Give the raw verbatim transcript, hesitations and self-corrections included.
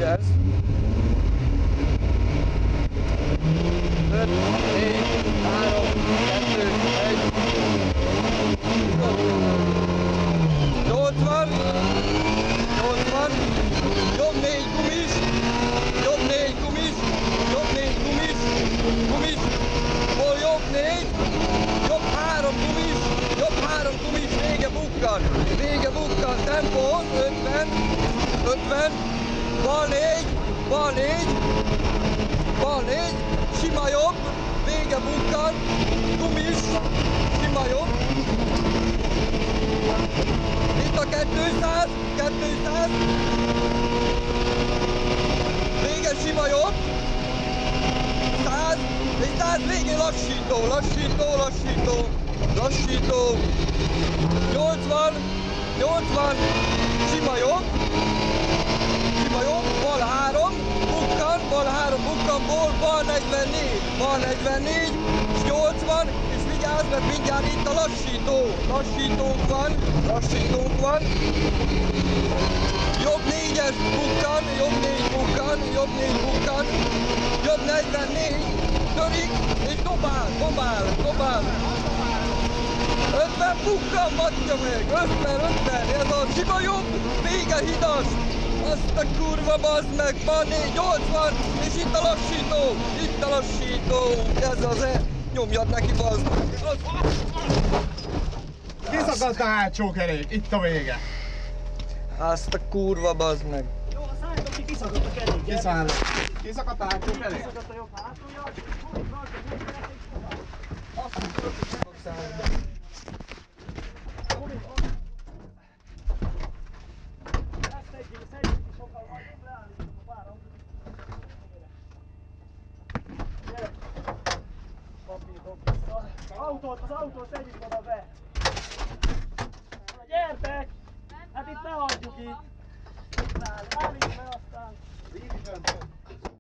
kétszáz. öt, négy, három, kettő, egy. nyolcvan, nyolcvan, jobb négy gumis, jobb négy gumis, jobb négy gumis, gumis, hol jobb négy, jobb három gumis, jobb három gumis, vége bukkan, vége bukkan, tempó, ötven, ötven, bal négy, bal négy, bal négy, sima jobb, vége bukkan, gumis, sima jobb. Itt a kétszáz, kétszáz, vége sima jobb, száz, és száz végén lassító, lassító, lassító, lassító, nyolcvan, nyolcvan, sima jobb, sima jobb, bal három, bukkan, bal három, bukkan, bal, bal negyvennégy, bal negyvennégy, és nyolcvan, és vigyázz, mert mindjárt itt a lassító, lassítónk van, lassítónk van, jobb négyes bukkan, jobb négy bukkan, jobb négy bukkan, jobb negyvennégy, törik, és dobál, dobál, dobál, ötven bukkan, matja meg, ötven, ötven, ez a sima jobb, vége hidas, azt a kurva bazd meg, van négy, nyolcvan, és itt a lassító, itt a lassító, ez az e, nyomjad neki bazd meg. Kiszakadt a hátsó kerék, itt a vége. Azt a kurva bazd meg. Jó, szálljatok ki, kiszakadt a kerék. Kiszállok. Kiszakadt a hátsó kerék? Kiszakadt a jobb hátulja. Azt mondjuk, hogy nem fog szállni. Ezt egyik, szedjük ki sokkal, majd leállítunk a páram. Gyere! Papír, dob vissza. Autót, az autót tegyük oda be. Na, gyertek! Hát itt ne hagyjuk itt. Állítsd be aztán.